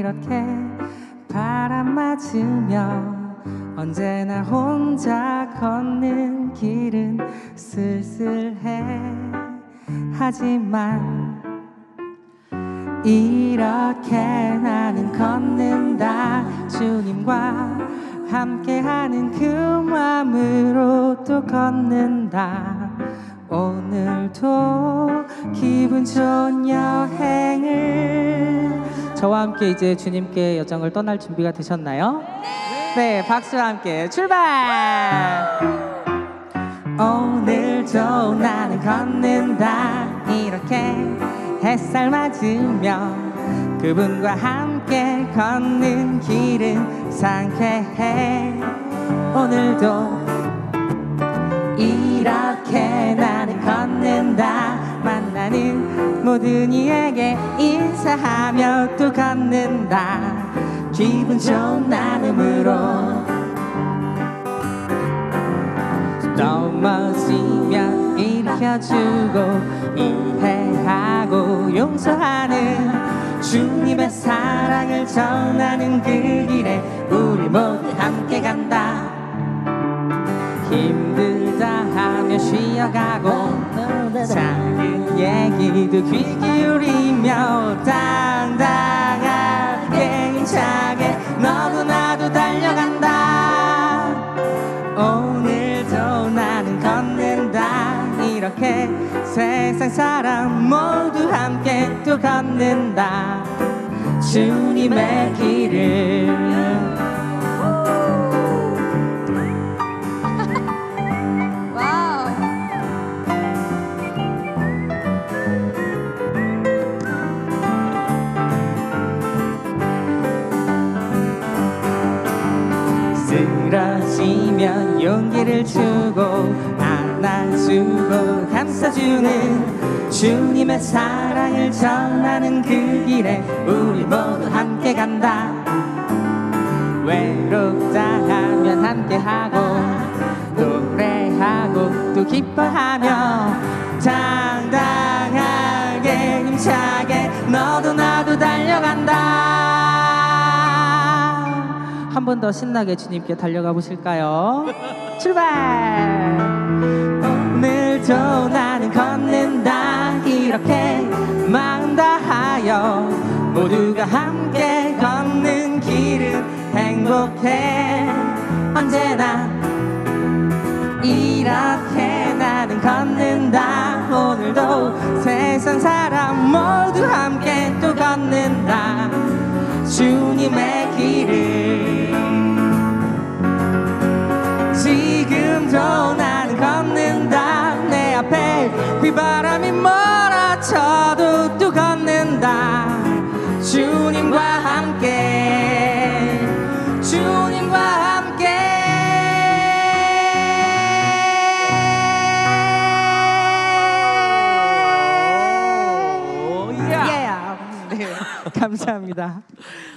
이렇게 바람 맞으며 언제나 혼자 걷는 길은 쓸쓸해. 하지만 이렇게 나는 걷는다. 주님과 함께하는 그 마음으로 또 걷는다. 오늘도 기분 좋은 여행을. 저와 함께 이제 주님께 여정을 떠날 준비가 되셨나요? 네, 박수와 함께 출발! 오늘도 나는 걷는다. 이렇게 햇살 맞으며 그분과 함께 걷는 길은 상쾌해. 오늘도 이렇게 나는 걷는다. 만나는 모든 이에게 인사하며 또 걷는다. 기분 좋은 나눔으로. 넘어지면 일으켜주고 이해하고 용서하는 주님의 사랑을 전하는 그 길에 우리 모두 함께 간다. 힘들다 하며 쉬어가고 작은 얘기도 귀 기울이며 당당하게 힘차게 너도 나도 달려간다. 오늘도 나는 걷는다. 이렇게 세상 사람 모두 함께 또 걷는다. 주님의 길을. 쓰러지면 용기를 주고 안아주고 감싸주는 주님의 사랑을 전하는 그 길에 우리 모두 함께 간다. 외롭다 하면 함께하고 노래하고 또 기뻐하며 당당하게 힘차게 너도 나도 달려간다. 한 번 더 신나게 주님께 달려가 보실까요? 출발! 오늘도 나는 걷는다. 이렇게 마음 다하여 모두가 함께 걷는 길은 행복해. 언제나 이렇게 나는 걷는다. 오늘도 세상 사람 모두 함께 또 걷는다. 주님의 길을. 지금도 나는 걷는다. 내 앞에 비바람이 몰아쳐도 또 걷는다. 주님과 함께 주님과 함께. 네, 감사합니다.